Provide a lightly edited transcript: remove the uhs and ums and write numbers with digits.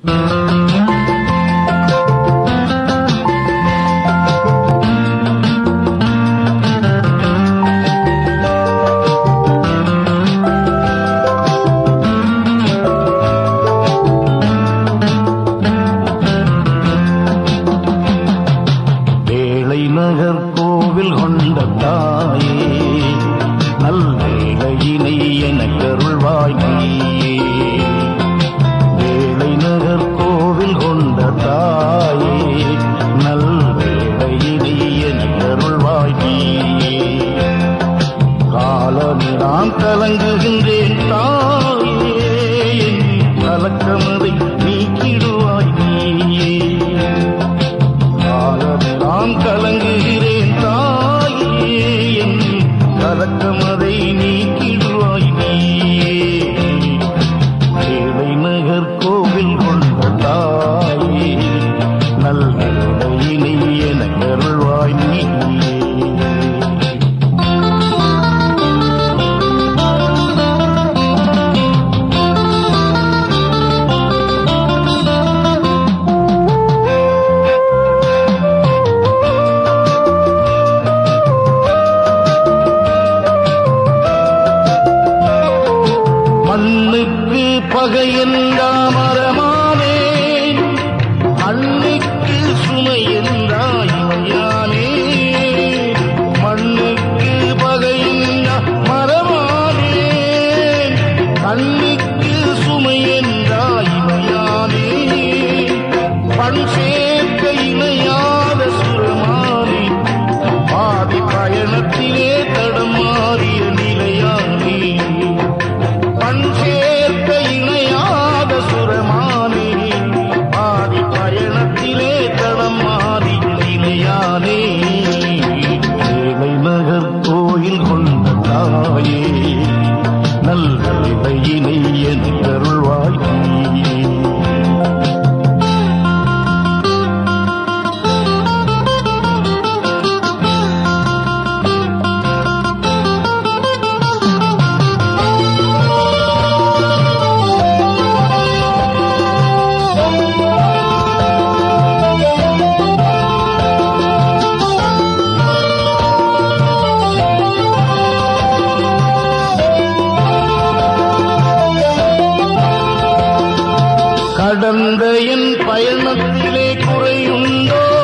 கோவில் கொண்ட தாயே நல்வேளையினை எனக்கருள்வாய் நீயே. வேளை நகர் கோவில் கொண்ட தாயே நல்வேளையினை எனக்கருள்வாய் நீயே. காலமெல்லாம் கலங்குகின்றேன் தாயே என் கலக்கமதை நீக்கிடுவாய் நீயே. காலமெல்லாம் கலங்குகிறேன் தாயே என் கலக்கமதை நீக்கிடுவாய் நீயே. வேளை நகர் கோவில் கொண்ட தாயே நல்வேளையினை எனக்கருள்வாய் நீயே. மண்ணுக்கு பகையென்றா மரமானேன், அன்னைக்கு சுமையென்றாய் இமையானேன். மண்ணுக்கு பகையென்றா மரமானேன், அன்னைக்கு சுமையென்றாய் இமையானேன். பண் சேர்க்க இணையாத சுரமானே, பாதி பயணத்திலே தடம் மாறிய நிலையானே. பண் சேர்க்க இணையாத சுரமானே, பாதி பயணத்திலே தடம் மாறிய நிலையானே. வேளை நகர் கோயில் கொண்ட தாயே நல்வேளையினை எனக்கருள்வாய் நீயே. கடந்த என் பயணத்திலே குறையுண்டோ,